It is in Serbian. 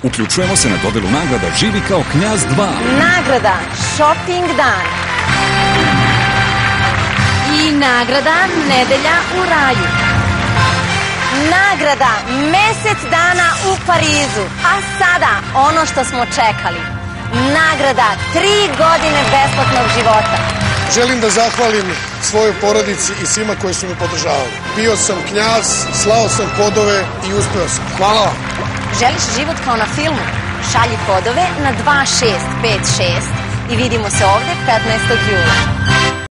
Uključujemo se na dodelu nagrada Živi kao knjaz 2. Nagrada Shopping dan. I nagrada Nedelja u raju. Nagrada Mesec dana u Parizu. A sada ono što smo čekali. Nagrada 3 godine besplatnog života. Želim da zahvalim svojoj porodici i svima koji su me podržavali. Bio sam knjaz, slao sam kodove i uspeo sam. Hvala vam. Želiš život kao na filmu? Šalji kodove na 2656 i vidimo se ovde 15. jula.